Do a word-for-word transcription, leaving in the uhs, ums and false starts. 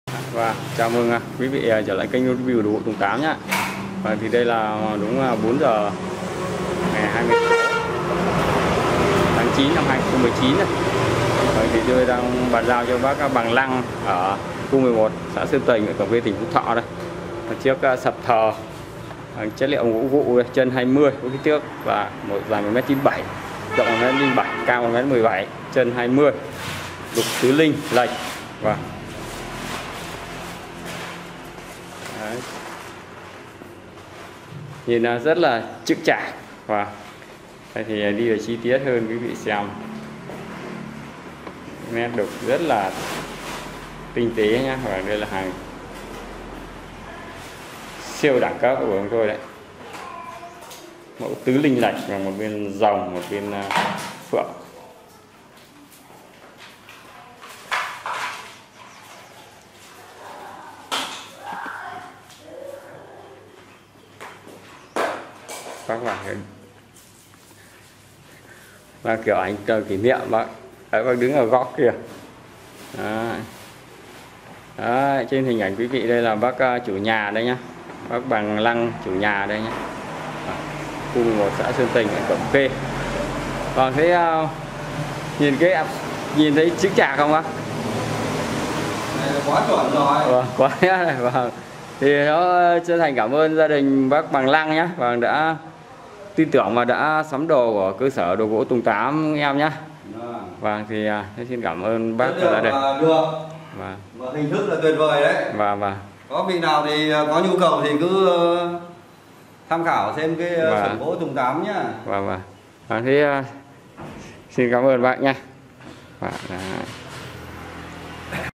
Và chào mừng quý vị trở lại kênh review đồ gỗ Tùng Tám nhá. Và thì đây là đúng bốn giờ ngày hai mươi sáu tháng chín năm hai nghìn không trăm mười chín này. Và thì tôi đang bàn giao cho bác Bằng Lăng ở khu mười một xã Sơn Tình ở Cẩm Khê tỉnh Phú Thọ đây. Và chiếc sập thờ chất liệu gỗ vụ chân hai mươi có kích thước và một dài một mét chín mươi bảy, rộng một mét linh bảy, cao một mét mười bảy, chân hai mươi, đục tứ linh lệch và đấy. Nhìn nó rất là chững chạc và đây thì đi về chi tiết hơn quý vị xem, nét đục rất là tinh tế nhá. Và đây là hàng siêu đẳng cấp của chúng tôi đấy, mẫu tứ linh lạch và một bên rồng, một bên phượng. Bác vào và kiểu ảnh cờ kỷ niệm bác. Đấy, bác đứng ở góc kia. Đấy. Đấy, trên hình ảnh quý vị đây là bác chủ nhà đây nhá, bác Bằng Lăng chủ nhà đây nhá, khu mười một xã Sơn Tình ở Cẩm Khê. Còn thấy uh, nhìn cái nhìn thấy chữ chạc không bác? Quá chuẩn rồi. Vâng, quá này. Vâng. Thì nó chân thành cảm ơn gia đình bác Bằng Lăng nhé, và đã tin tưởng và đã sắm đồ của cơ sở đồ gỗ Tùng Tám em nhé. Vâng, thì uh, xin cảm ơn bác và gia đình. Được. Vâng. Và hình thức là tuyệt vời đấy. Vâng, vâng. Có vị nào thì có nhu cầu thì cứ tham khảo xem cái sản gỗ Tùng Tám nhá. Vâng, vâng. Vâng, thế uh, xin cảm ơn bác nha. Vâng.